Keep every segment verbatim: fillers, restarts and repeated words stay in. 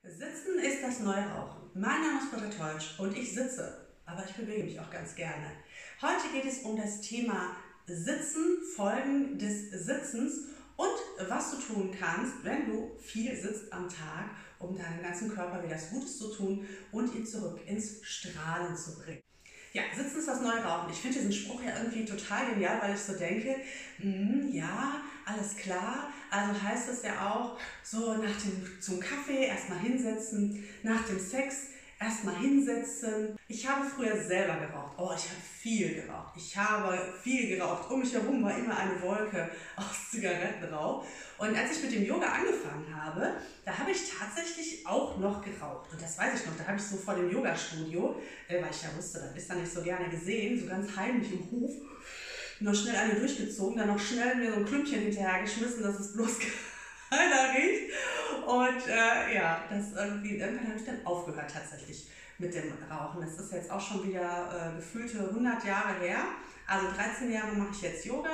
Sitzen ist das neue Rauchen. Mein Name ist Britta Teutsch und ich sitze, aber ich bewege mich auch ganz gerne. Heute geht es um das Thema Sitzen, Folgen des Sitzens und was du tun kannst, wenn du viel sitzt am Tag, um deinem ganzen Körper wieder das Gutes zu tun und ihn zurück ins Strahlen zu bringen. Ja, Sitzen ist das neue Rauchen. Ich finde diesen Spruch ja irgendwie total genial, weil ich so denke, mm, ja, alles klar. Also heißt es ja auch, so nach dem, zum Kaffee erstmal hinsetzen, nach dem Sex erstmal hinsetzen. Ich habe früher selber geraucht. Oh, ich habe viel geraucht. Ich habe viel geraucht. Um mich herum war immer eine Wolke aus Zigarettenrauch. Und als ich mit dem Yoga angefangen habe, da habe ich tatsächlich auch noch geraucht. Und das weiß ich noch, da habe ich so vor dem Yoga-Studio, äh, weil ich ja wusste, das ist da nicht so gerne gesehen, so ganz heimlich im Hof, noch schnell eine durchgezogen, dann noch schnell mir so ein Klümpchen hinterhergeschmissen, dass es bloß keiner riecht. Und äh, ja, das irgendwie, irgendwann habe ich dann aufgehört tatsächlich mit dem Rauchen. Das ist jetzt auch schon wieder äh, gefühlte hundert Jahre her. Also dreizehn Jahre mache ich jetzt Yoga.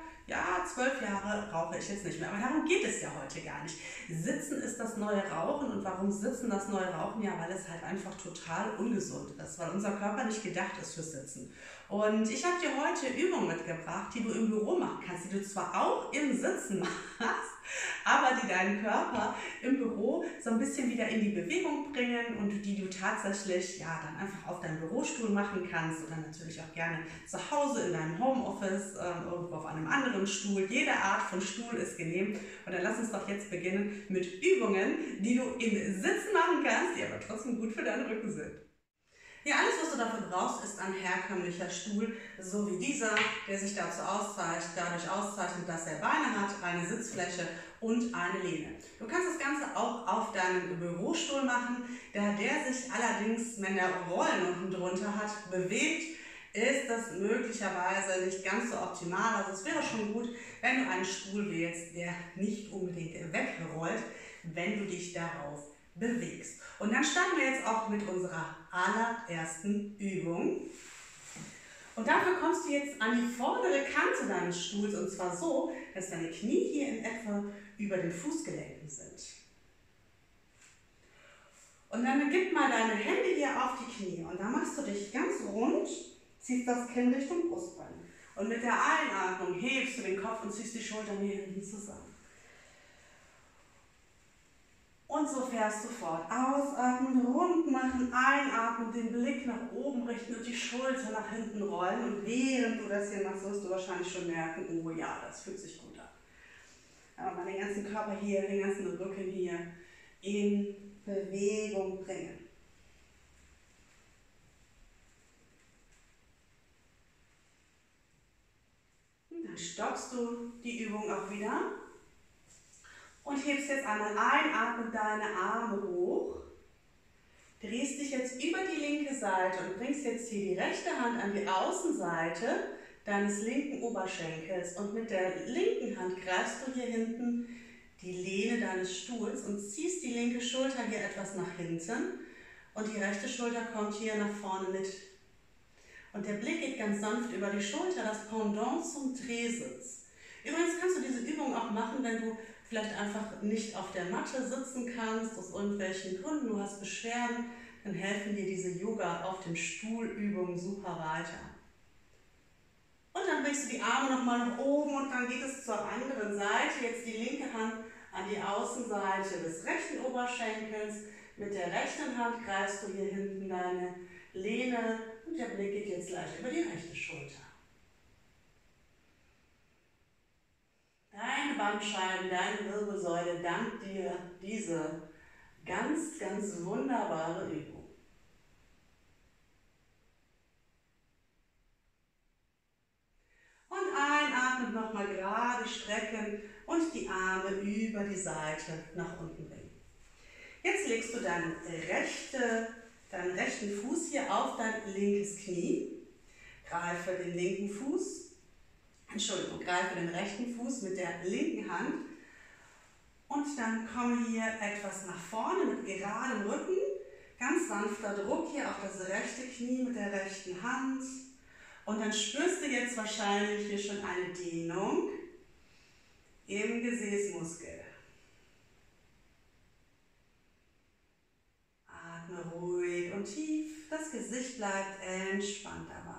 Ja, zwölf Jahre rauche ich jetzt nicht mehr. Aber darum geht es ja heute gar nicht. Sitzen ist das neue Rauchen. Und warum Sitzen das neue Rauchen? Ja, weil es halt einfach total ungesund ist. Weil unser Körper nicht gedacht ist fürs Sitzen. Und ich habe dir heute Übungen mitgebracht, die du im Büro machen kannst, die du zwar auch im Sitzen machst, aber die deinen Körper im Büro so ein bisschen wieder in die Bewegung bringen und die du tatsächlich ja dann einfach auf deinem Bürostuhl machen kannst oder natürlich auch gerne zu Hause in deinem Homeoffice, äh, irgendwo auf einem anderen Stuhl. Jede Art von Stuhl ist genehm. Und dann lass uns doch jetzt beginnen mit Übungen, die du im Sitzen machen kannst, die aber trotzdem gut für deinen Rücken sind. Ja, alles, was du dafür brauchst, ist ein herkömmlicher Stuhl, so wie dieser, der sich dazu auszeichnet, dadurch auszeichnet, dass er Beine hat, eine Sitzfläche und eine Lehne. Du kannst das Ganze auch auf deinem Bürostuhl machen, da der sich allerdings, wenn der Rollen unten drunter hat, bewegt, ist das möglicherweise nicht ganz so optimal. Also es wäre schon gut, wenn du einen Stuhl wählst, der nicht unbedingt wegrollt, wenn du dich darauf bewegst. Und dann starten wir jetzt auch mit unserer allerersten Übung. Und dafür kommst du jetzt an die vordere Kante deines Stuhls und zwar so, dass deine Knie hier in etwa über den Fußgelenken sind. Und dann gib mal deine Hände hier auf die Knie und dann machst du dich ganz rund, ziehst das Kinn Richtung Brustbein. Und mit der Einatmung hebst du den Kopf und ziehst die Schultern hier hinten zusammen. Und so fährst du fort. Ausatmen, rund machen, einatmen, den Blick nach oben richten und die Schulter nach hinten rollen. Und während du das hier machst, wirst du wahrscheinlich schon merken, oh ja, das fühlt sich gut an. Aber mal den ganzen Körper hier, den ganzen Rücken hier in Bewegung bringen. Und dann stoppst du die Übung auch wieder. Und hebst jetzt einmal ein, atme deine Arme hoch, drehst dich jetzt über die linke Seite und bringst jetzt hier die rechte Hand an die Außenseite deines linken Oberschenkels und mit der linken Hand greifst du hier hinten die Lehne deines Stuhls und ziehst die linke Schulter hier etwas nach hinten und die rechte Schulter kommt hier nach vorne mit. Und der Blick geht ganz sanft über die Schulter, das Pendant zum Drehsitz. Übrigens kannst du diese Übung auch machen, wenn du vielleicht einfach nicht auf der Matte sitzen kannst, aus irgendwelchen Gründen, du hast Beschwerden, dann helfen dir diese Yoga auf dem Stuhl Übungen super weiter. Und dann bringst du die Arme nochmal nach oben und dann geht es zur anderen Seite. Jetzt die linke Hand an die Außenseite des rechten Oberschenkels. Mit der rechten Hand greifst du hier hinten deine Lehne und der Blick geht jetzt leicht über die rechte Schulter. Deine Bandscheiben, deine Wirbelsäule dankt dir diese ganz, ganz wunderbare Übung. Und einatmen, nochmal gerade strecken und die Arme über die Seite nach unten bringen. Jetzt legst du deine rechte, deinen rechten Fuß hier auf dein linkes Knie. Greife den linken Fuß. Entschuldigung, greife den rechten Fuß mit der linken Hand und dann komme hier etwas nach vorne mit geradem Rücken, ganz sanfter Druck hier auf das rechte Knie mit der rechten Hand und dann spürst du jetzt wahrscheinlich hier schon eine Dehnung im Gesäßmuskel. Atme ruhig und tief. Das Gesicht bleibt entspannt dabei.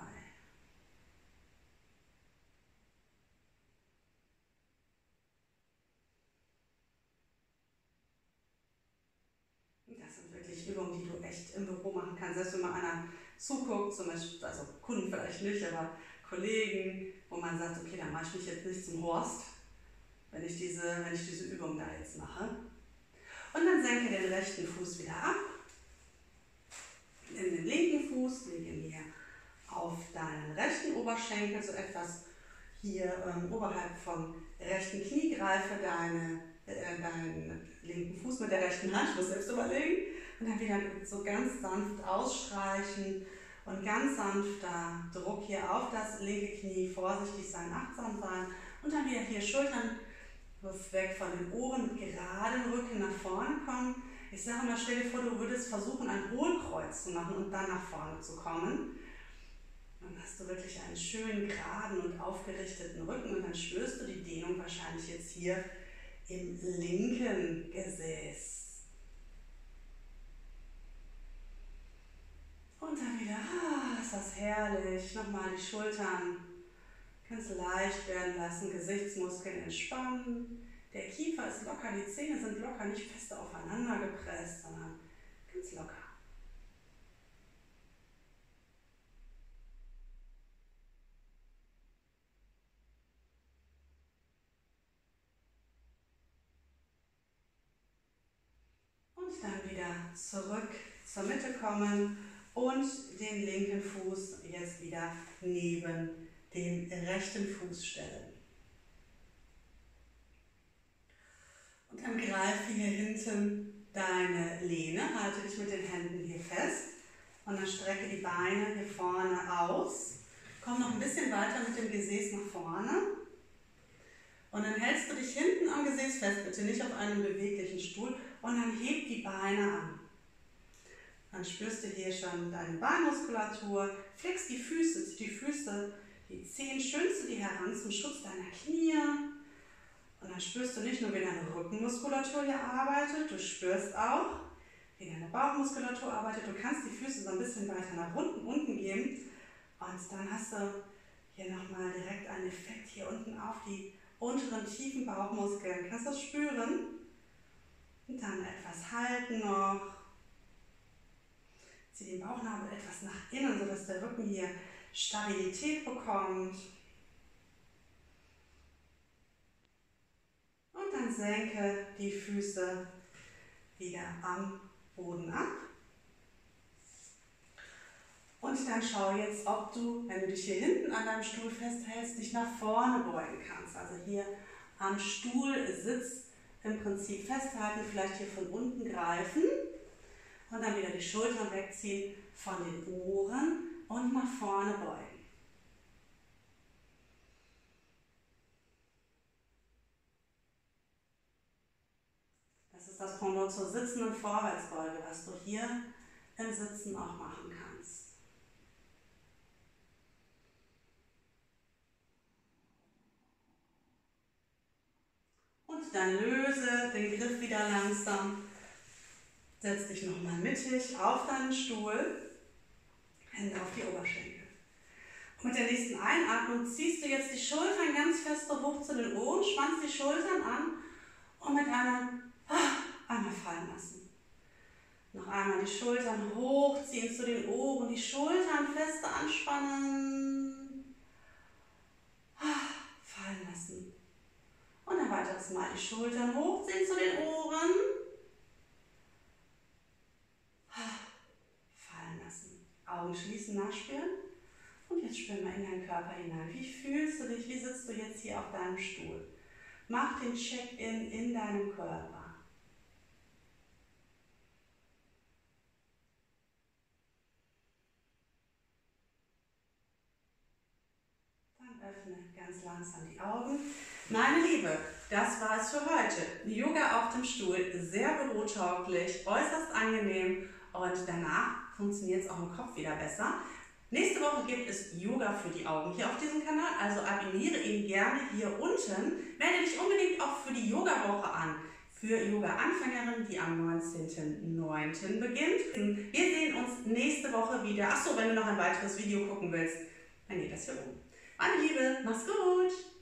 Das sind wirklich Übungen, die du echt im Büro machen kannst. Selbst wenn mal einer zuguckt, zum Beispiel, also Kunden vielleicht nicht, aber Kollegen, wo man sagt, okay, dann mache ich mich jetzt nicht zum Horst, wenn ich diese, wenn ich diese Übung da jetzt mache. Und dann senke den rechten Fuß wieder ab. In den linken Fuß, lege ihn hier auf deinen rechten Oberschenkel, so etwas hier ähm, oberhalb vom rechten Knie, greife deine, äh, deinen linken Fuß mit der rechten Hand, ich muss selbst überlegen, und dann wieder so ganz sanft ausstreichen und ganz sanfter Druck hier auf das linke Knie, vorsichtig sein, achtsam sein und dann wieder hier Schultern weg von den Ohren, mit geradem Rücken nach vorne kommen. Ich sage mal, stell dir vor, du würdest versuchen, ein Hohlkreuz zu machen und dann nach vorne zu kommen. Dann hast du wirklich einen schönen, geraden und aufgerichteten Rücken und dann spürst du die Dehnung wahrscheinlich jetzt hier im linken Gesäß. Und dann wieder, ah, ist das herrlich. Nochmal die Schultern ganz leicht werden lassen, Gesichtsmuskeln entspannen. Der Kiefer ist locker, die Zähne sind locker, nicht fest aufeinander gepresst, sondern ganz locker. Und dann wieder zurück zur Mitte kommen und den linken Fuß jetzt wieder neben den rechten Fuß stellen. Und dann greife hier hinten deine Lehne, halte dich mit den Händen hier fest und dann strecke die Beine hier vorne aus. Komm noch ein bisschen weiter mit dem Gesäß nach vorne und dann hältst du dich hinten am Gesäß fest, bitte nicht auf einem beweglichen Stuhl, und dann heb die Beine an. Dann spürst du hier schon deine Beinmuskulatur, flex die Füße, die Füße, die Zehen schön zu dir heran zum Schutz deiner Knie. Und dann spürst du nicht nur, wie deine Rückenmuskulatur hier arbeitet, du spürst auch, wie deine Bauchmuskulatur arbeitet. Du kannst die Füße so ein bisschen weiter nach unten, unten geben und dann hast du hier nochmal direkt einen Effekt hier unten auf die unteren tiefen Bauchmuskeln. Kannst du das spüren? Und dann etwas halten noch. Zieh den Bauchnabel etwas nach innen, sodass der Rücken hier Stabilität bekommt. Und dann senke die Füße wieder am Boden ab. Und dann schau jetzt, ob du, wenn du dich hier hinten an deinem Stuhl festhältst, dich nach vorne beugen kannst. Also hier am Stuhlsitz im Prinzip festhalten, vielleicht hier von unten greifen und dann wieder die Schultern wegziehen von den Ohren und nach vorne beugen. Das ist das Pendant zur sitzenden Vorwärtsbeuge, was du hier im Sitzen auch machen kannst. Und dann löse den Griff wieder langsam. Setz dich nochmal mittig auf deinen Stuhl, Hände auf die Oberschenkel. Und mit der nächsten Einatmung ziehst du jetzt die Schultern ganz fest hoch zu den Ohren, spannst die Schultern an und mit einem einmal fallen lassen. Noch einmal die Schultern hochziehen zu den Ohren, die Schultern fester anspannen, fallen lassen. Und ein weiteres Mal die Schultern hochziehen zu den Ohren, fallen lassen. Augen schließen, nachspüren. Und jetzt spür mal in deinen Körper hinein. Wie fühlst du dich? Wie sitzt du jetzt hier auf deinem Stuhl? Mach den Check-in in deinem Körper. Dann öffne ganz langsam die Augen. Meine Liebe, das war es für heute. Yoga auf dem Stuhl, sehr bürotauglich, äußerst angenehm und danach funktioniert es auch im Kopf wieder besser. Nächste Woche gibt es Yoga für die Augen hier auf diesem Kanal, also abonniere ihn gerne hier unten. Melde dich unbedingt auch für die Yoga-Woche an. für Yoga-Anfängerinnen, die am neunzehnten neunten beginnt. Wir sehen uns nächste Woche wieder. Achso, wenn du noch ein weiteres Video gucken willst, dann geht das hier oben. Meine Liebe, mach's gut!